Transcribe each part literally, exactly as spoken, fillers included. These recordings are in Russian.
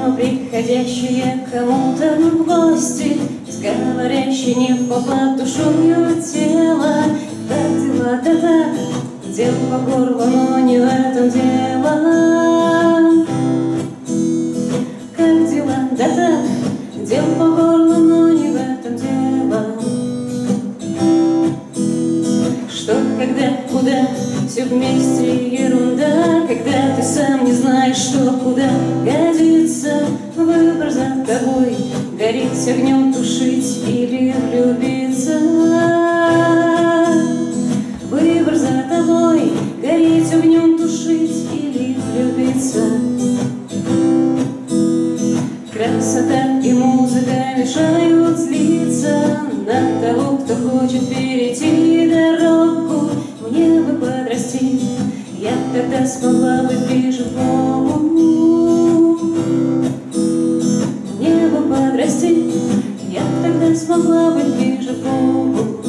давно приходящие кому-то в гости, говорящие не в попад душою тела. Как дела, да так, дел по горло, но не в этом дело. Как дела, да так, дел по горло, но не в этом дело. Что, когда, куда, все вместе ерунда, когда ты сам не знаешь, что куда годится. Выбор за тобой, гореть огнем, тушить или влюбиться. Выбор за тобой, гореть огнем, тушить или влюбиться. Красота и музыка мешают злиться на того, кто хочет перейти дорогу. Мне бы подрасти, я тогда смогла быть ближе к Богу. Мне бы подрасти, я тогда смогла быть ближе к Богу.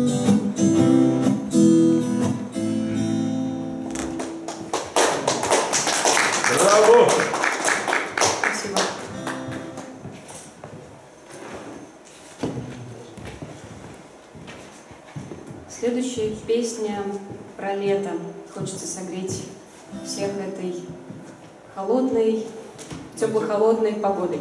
Браво! Спасибо. Следующая песня про лето. Хочется согреть всех этой холодной, тепло-холодной погодой.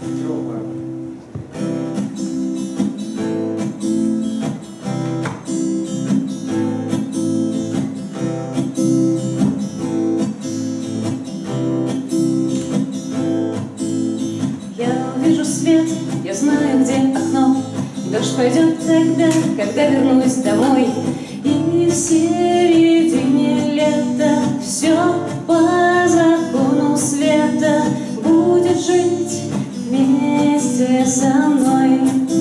Я увижу свет, я знаю, где окно. Дождь пойдет тогда, когда вернусь домой. И в середине лета все по закону света будет жить вместе со мной.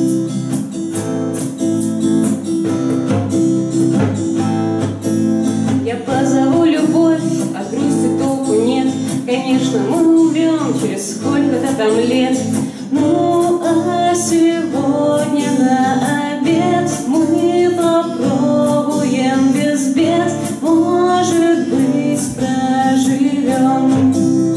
Я позову любовь, от грусти толку нет. Конечно, мы умрем через сколько-то там лет. Ну а сегодня на обед мы попробуем без бед. Может быть, проживем.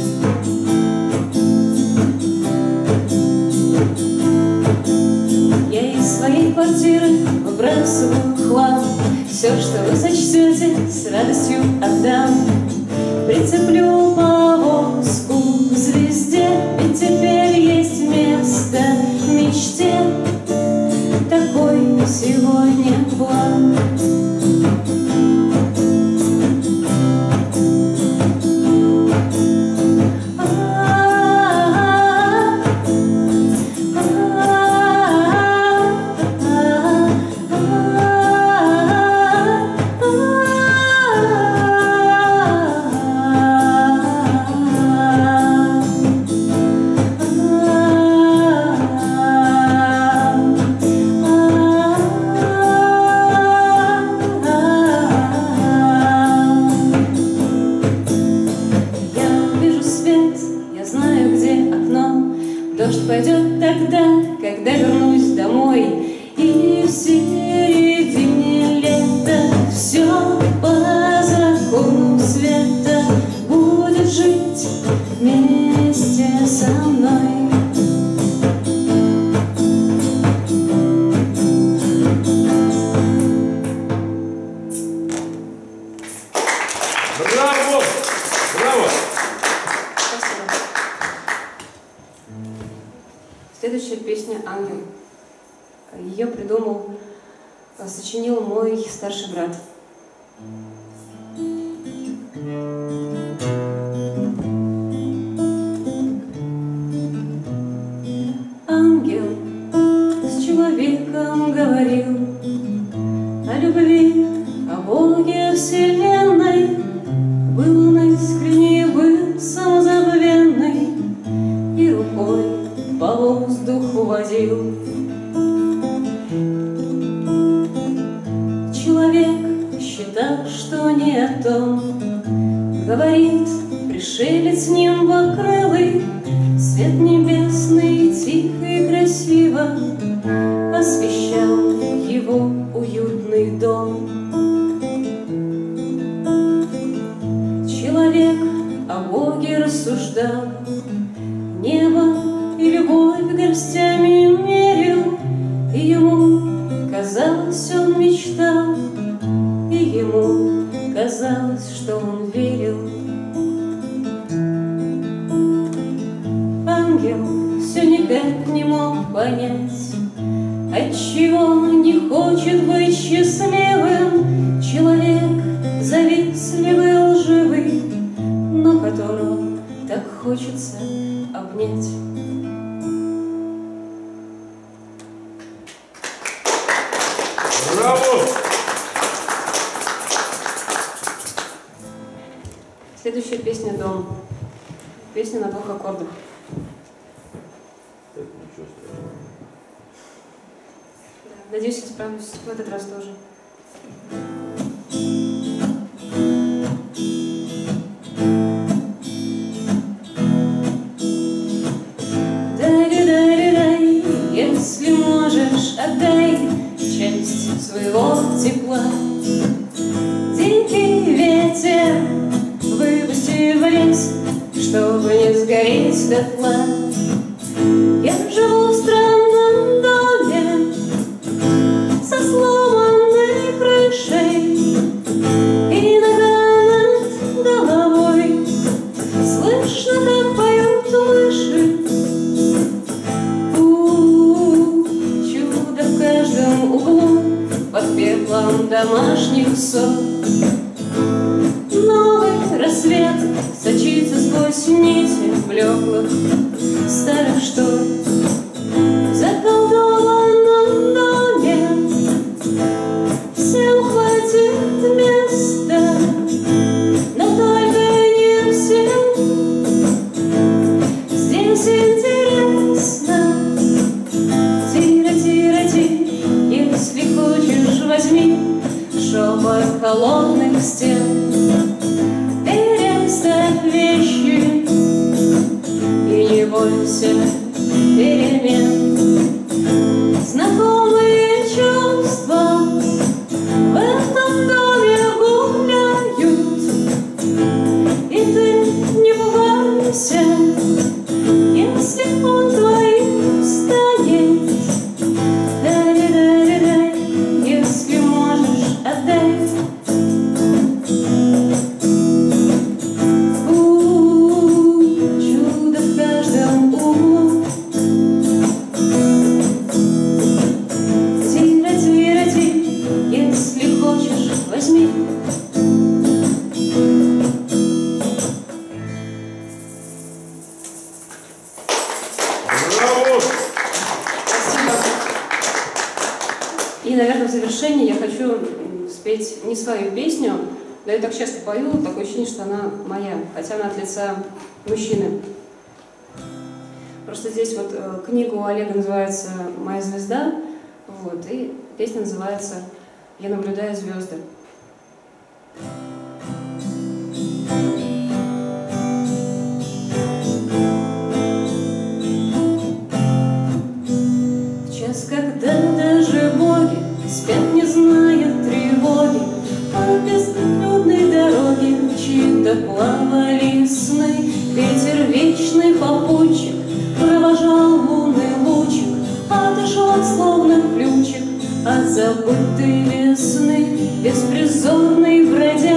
Я из своей квартиры выбрасываю хлам. Все, что вы сочтете, с радостью отдам. Прицеплю повозку к звезде, ведь теперь есть место в мечте. Такой сегодня план. Дождь пойдет тогда, когда вернусь домой. И в середине лета все по закону света будет жить вместе со мной. Браво! Браво! Следующая песня «Ангел». Ее придумал, сочинил мой старший брат. Ангел с человеком говорил о любви, о Боге вселенной. Был он искренний, был самозабвенный и рукой по воздуху водил. Человек считал, что не о том говорит пришелец нимбокрылый. Свет небесный тихо и красиво освещал его уютный дом. Человек о Боге рассуждал, небо горстями мерил, и ему казалось, он мечтал, и ему казалось, что он верил. Ангел все никак не мог понять, отчего не хочет быть счастливым человек, завистливый, лживый, но которого так хочется обнять. Браво! Следующая песня «Дом». Песня на двух аккордах. Это ничего страшного. Да, надеюсь, я справлюсь в этот раз тоже. Дай-дай-дай-дай, если можешь, отдай часть своего тепла. Дикий ветер выпусти в лес, чтобы не сгореть дотла. Я живу в странном доме со сломанной крышей, и иногда над головой слышно, как поют мыши. У-у-у, чудо в каждом углу, под пеплом домашних сот. Новый рассвет сочится сквозь нити блеклых старых штор. В заколдованном доме всем хватит места, но только не всем. Здесь интересно. Тире-тире-ти, если хочешь, возьми шепот холодных стен. Переставь вещи и не бойся перемен. Знакомые чувства в этом доме гуляют, и ты не пугайся, если он твоим станет. Дай-дай-дай-дай, если можешь, отдай. У-у-у, чудо в каждом углу. Тире-тире-ти, если хочешь, возьми. Браво! Спасибо. И, наверное, в завершении я хочу м, спеть не свою песню, да я так часто пою, такое ощущение, что она моя, хотя она от лица мужчины. Просто здесь вот э, книга у Олега называется «Моя звезда», вот, и песня называется «Я наблюдаю звезды». В час, когда даже боги спят, не зная тревоги, по безлюдной дороге чьи-то плавали сны. Ветер вечный попутчик провожал лунный лучик, отошел словно ключик от забытой весны. Беспризорный бродяга